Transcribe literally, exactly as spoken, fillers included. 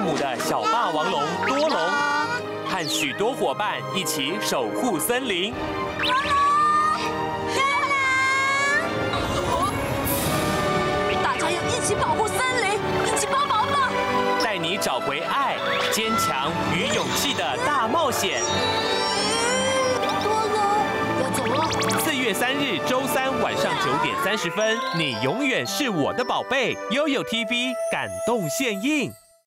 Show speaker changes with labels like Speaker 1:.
Speaker 1: 母的小霸王龙多龙，和许多伙伴一起守护森林。
Speaker 2: 多龙，多龙，大家要一起保护森林，一起帮忙吧！
Speaker 1: 带你找回爱、坚强与勇气的大冒险。
Speaker 2: 多龙，要走了。
Speaker 1: 四月三日周三晚上九点三十分，你永远是我的宝贝。悠悠 T V 感动献映。